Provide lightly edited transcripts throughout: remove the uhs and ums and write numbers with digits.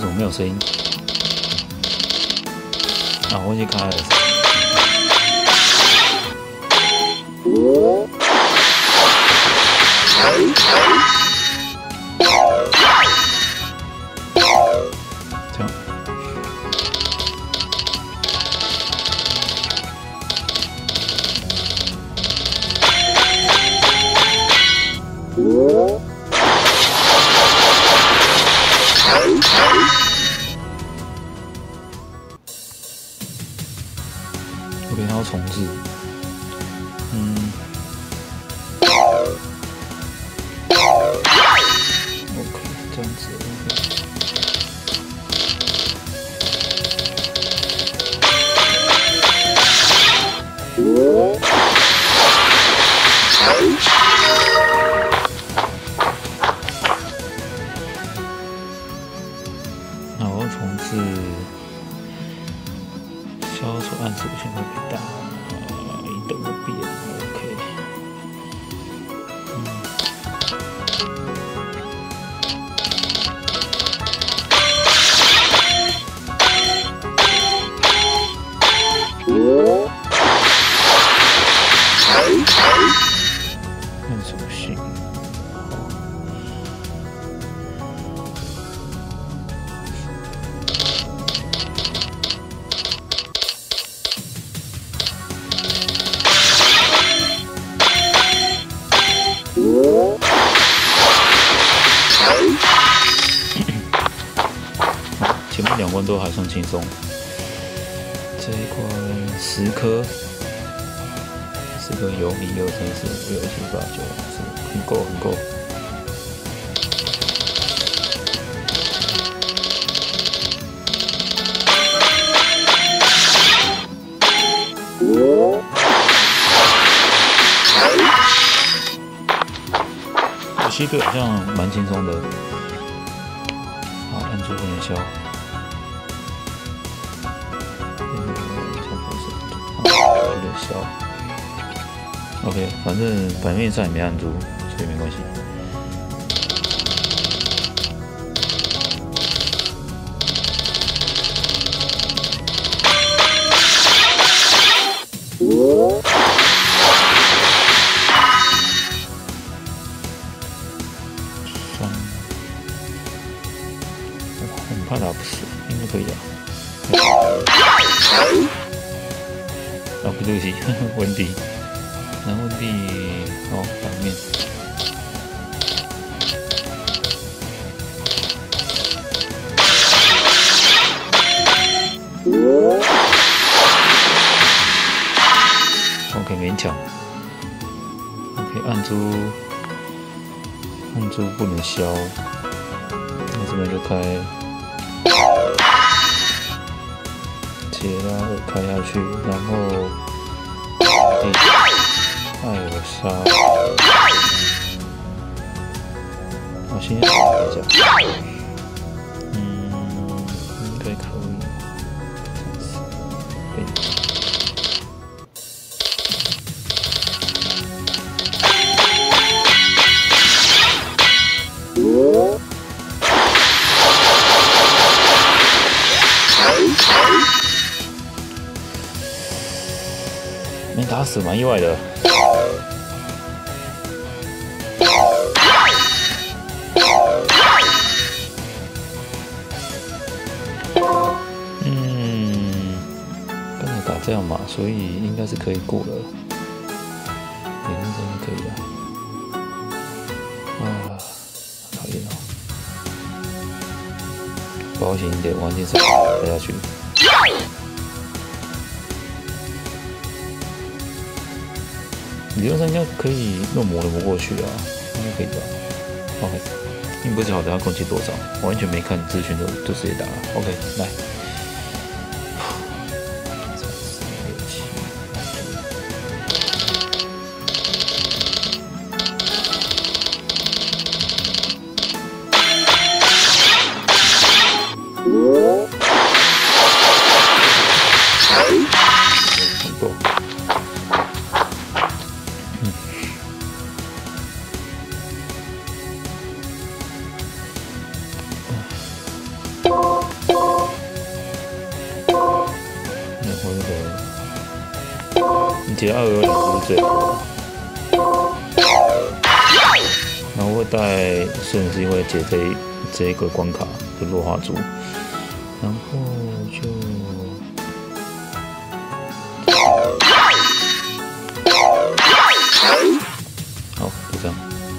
怎么没有声音？啊，我忘记开了。这样。我连它要重置，OK， 这样子 OK。那我要重置。消除暗属性会变大，一等不变 ，OK。暗属性，前面2关都还算轻松，这一关10颗，10颗有1、2、3、4、5、6、7、8、9、10，很够很够。有些队好像蛮轻松的。好，按住不能消。有点消。OK， 反正版面上也没按住，所以没关系。我怕打不死，应该可以打。啊，不对不起，温迪，南温迪，好，反面。OK， 勉强。OK， 按住不能消，那这边就开。解拉2开下去，然后艾尔莎，我先打一下，应该可以，没打死，蛮意外的。刚才打这样嘛，所以应该是可以过了。理论上是可以的。啊，讨厌哦！保险一点，往前手打下去。理论上应该可以弄磨的磨过去啊，应该可以吧 ？OK， 并不是好，等下攻击多少，我完全没看资讯就直接打了。OK， 来。不够。 记得222是最多的。然后会带顺是因为解这一个关卡的弱化珠，然后就好，就这样。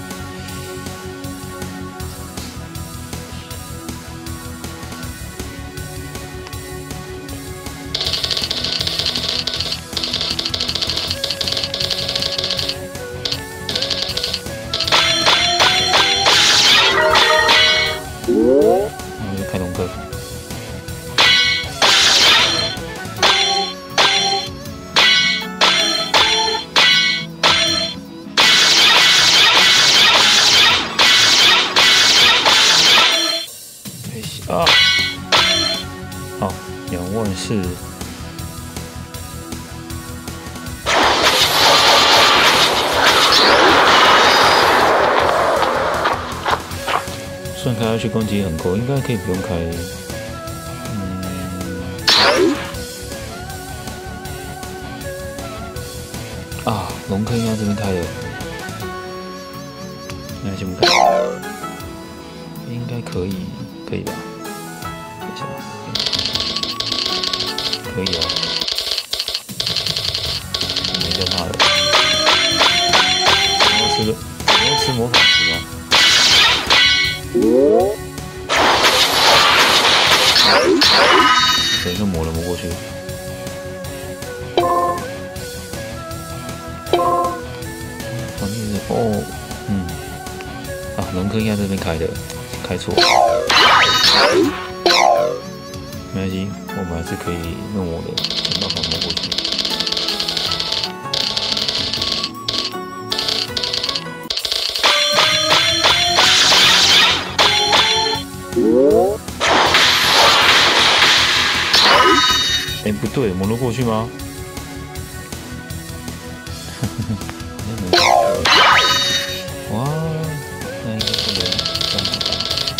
啊，好，2万4。虽然开下去攻击很够，应该可以不用开。啊，龙坑应该这边开的，那先不开，应该可以吧？等一下，可以啊，没在怕的。我要吃魔法石吗？等一下磨过去。防御是哦，啊，龙坑应该这边开的，开错。没关系，我们还是可以用我的想办法磨过去。哎，不对，磨得过去吗？哇，那应该不能这样子打。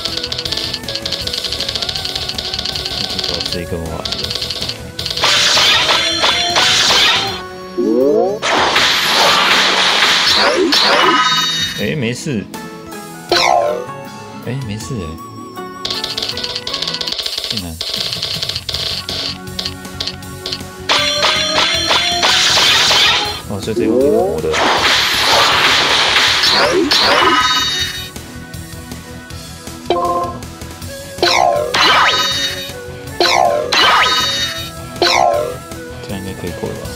那就少吃一个魔法石。哎，没事。哎，没事哎。竟然。哦，所以这个可以磨的。这样应该可以过了吧？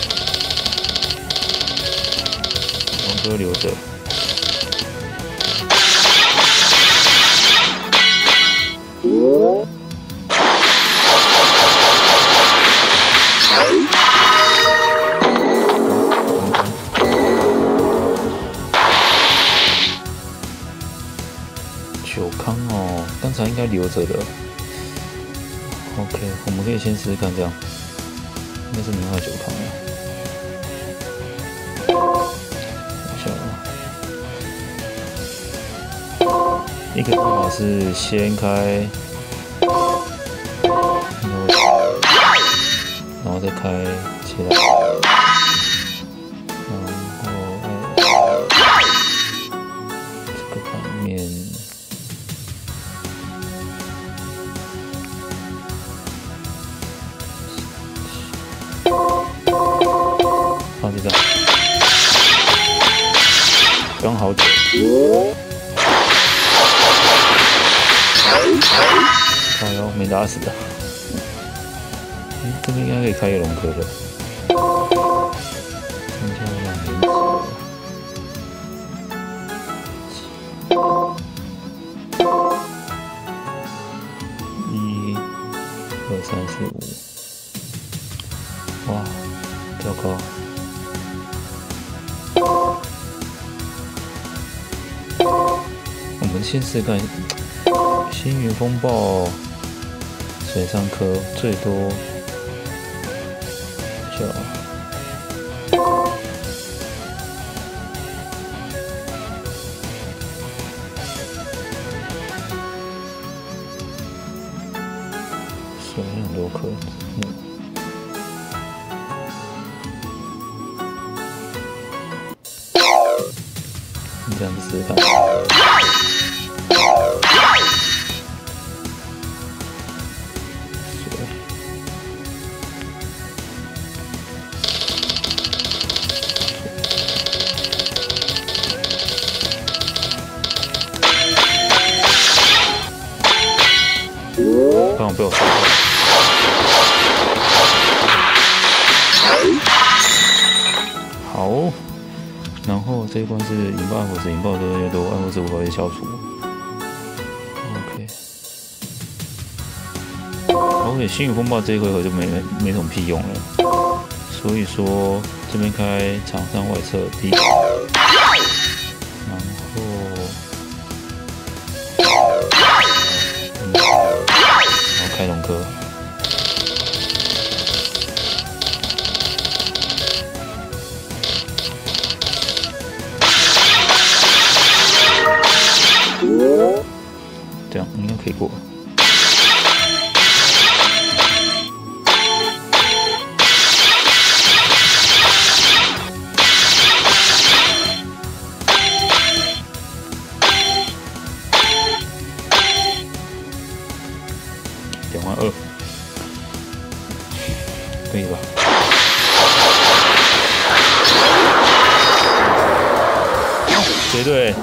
龙哥留着。9康哦，刚才应该留着的。OK， 我们可以先试试看，这样应该是029康了。等一下啊，一个方法是先开，然后再开其他。就这样，刚好久。哎呦，没打死的。这边应该可以开一个龙科的。增加2连击。1、2、3、4、5。哇，跳高。我们先试试看，星云风暴、水上科最多就水很多颗。 这样子试试看。刚好被我杀了。好，然后这一关是引爆火石，引爆的越多，暗火石无法被消除。OK。而且星宇风暴这一回合就没什么屁用了，所以说这边开场上外侧第一，然后开龙科。这样应该可以过。2.2，可以吧？绝对。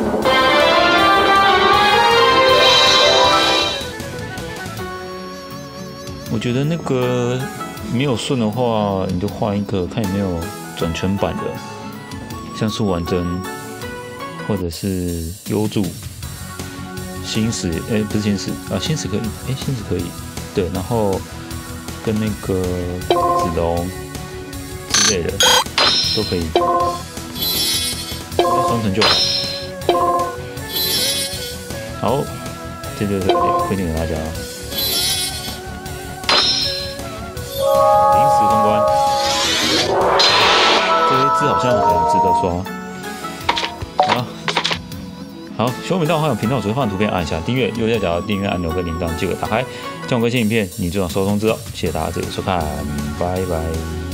我觉得那个没有顺的话，你就换一个，看有没有转圈版的，像素丸针，或者是幽助、星矢，不是星矢啊，星矢可以，星矢可以，对，然后跟那个子龙之类的都可以，双成就好。好，这就是推荐给大家。临时通关，这一只好像很值得刷。好，喜欢我们的话，频道左上方的图片按一下订阅，右下角的订阅按钮跟铃铛记得打开，这样我更新影片你就能收通知哦。谢谢大家这里收看，拜拜。